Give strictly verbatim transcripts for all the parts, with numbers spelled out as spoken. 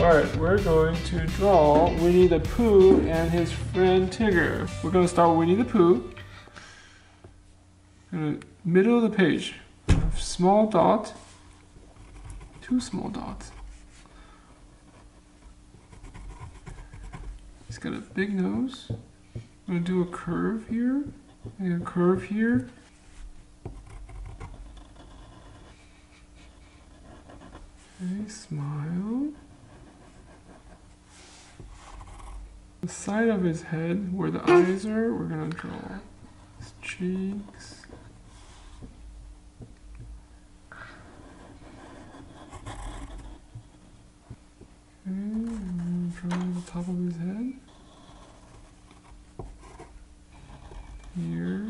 Alright, we're going to draw Winnie the Pooh and his friend Tigger. We're going to start Winnie the Pooh. In the middle of the page, a small dot, two small dots. He's got a big nose. I'm going to do a curve here, and a curve here. Okay, smile. The side of his head, where the eyes are, we're going to draw his cheeks. Okay, and then draw the top of his head. Here.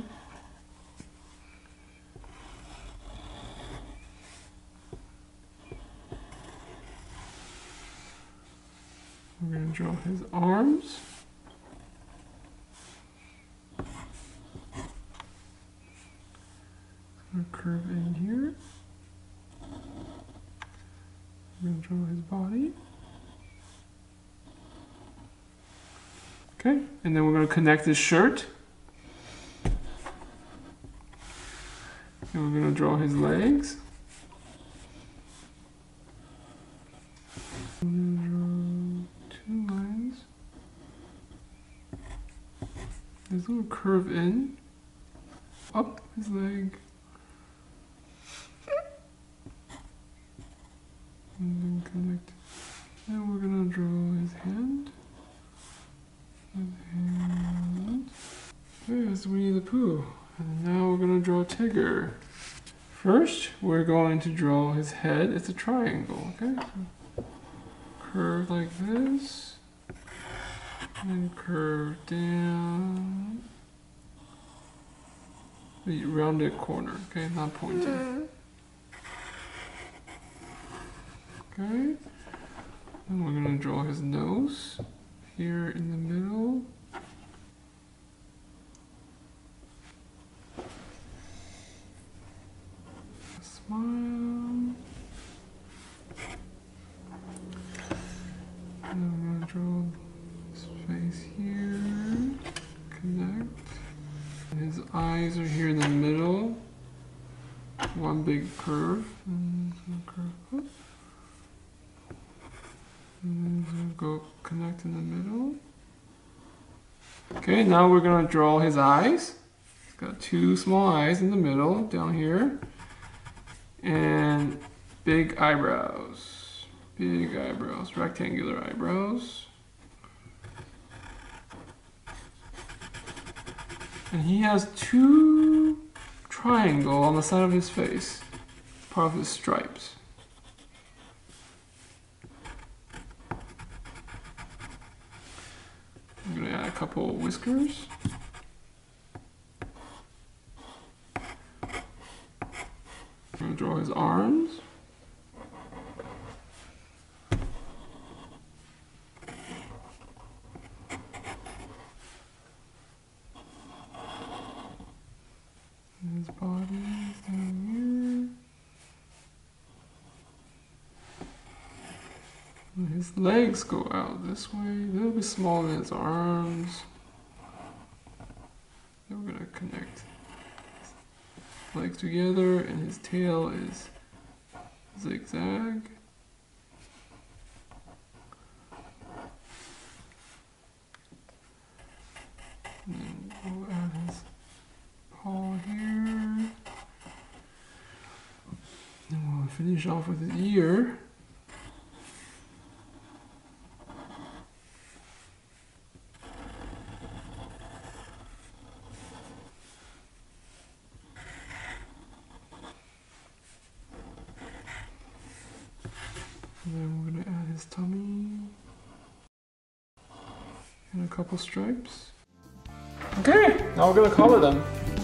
We're going to draw his arms. Going to curve in here. We're going to draw his body. Okay, and then we're going to connect his shirt. And we're going to draw his legs. We're going to draw two lines. There's a little curve in. Up his leg. And then connect. And we're going to draw his hand. His hand. There's Winnie the Pooh. And now we're going to draw Tigger. First, we're going to draw his head. It's a triangle, okay? So curve like this. And curve down. The rounded corner, okay? Not pointed. Okay. And we're going to draw his nose here in the middle. Smile. And I'm going to draw his face here. Connect. And his eyes are here in the middle. One big curve. And curve up. And then go connect in the middle. Okay, now we're going to draw his eyes. He's got two small eyes in the middle, down here. And big eyebrows. Big eyebrows, rectangular eyebrows. And he has two triangles on the side of his face, part of his stripes. I'm going to add a couple of whiskers. I'm going to draw his arms. And his body is down here. And his legs go out this way, a little bit smaller than his arms. Then we're going to connect his legs together, and his tail is zigzag. And then we'll add his paw here. And we'll finish off with his ear. And then we're going to add his tummy and a couple stripes. Okay, now we're going to color them.